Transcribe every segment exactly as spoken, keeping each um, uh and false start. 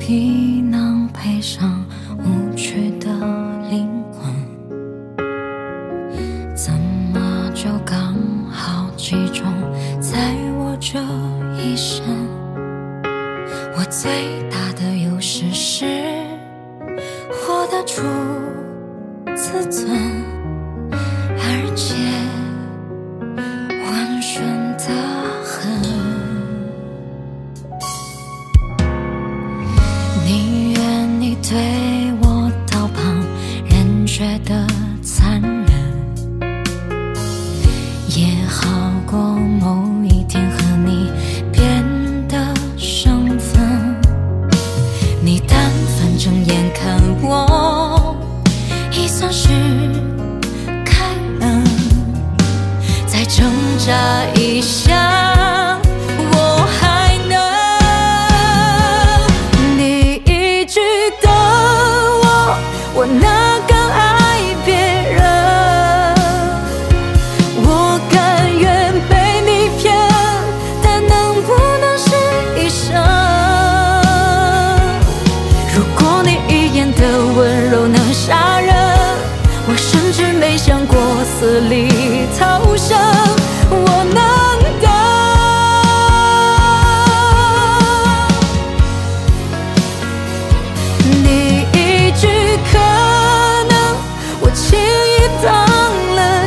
皮囊配上无趣的灵魂，怎么就刚好击中在我这一生？我最大的优势是活得出自尊，而且温顺得很。宁愿你对我道旁人觉得残忍，也好过某一天和你变得生分。你但凡正眼看我，已算是开恩。再挣扎一下，我还能。你一句的我，我哪敢爱别人？我甘愿被你骗，但能不能是一生？如果你一眼的温柔能杀人，我甚至没想过死里逃生。我能等，你一句可能，我轻易当了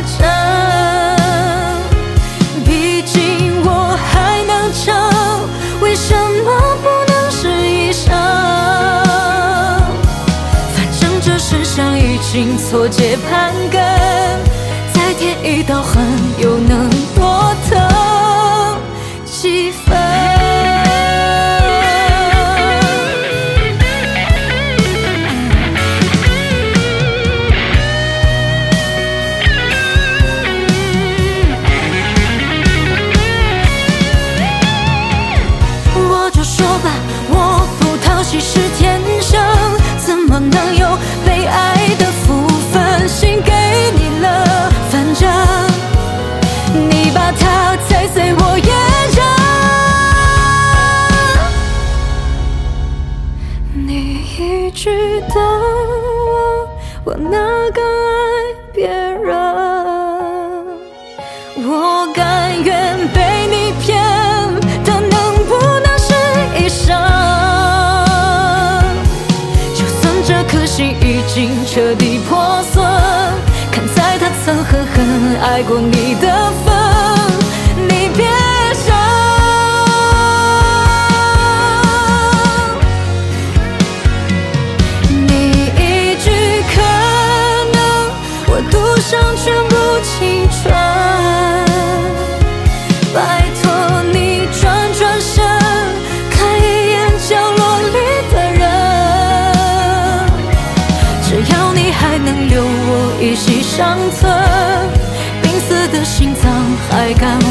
真。毕竟我还能撑，为什么不能是一生？反正这世上已经错节盘根，再添一道痕，又能多疼几分？我就说吧，我不讨喜是天生，怎么能有被爱的福分？心给你了，反正你把它踩碎我也认。你一句的我，我哪敢爱别人？我甘愿被你骗，但能不能是一生？就算这颗心已经彻底破损，看在他曾狠狠爱过你的份，你别想。你一句可能，我赌上全部青春。拜托你转转身，看一眼角落里的人，只要你还能留我一息尚存，濒死的心脏还敢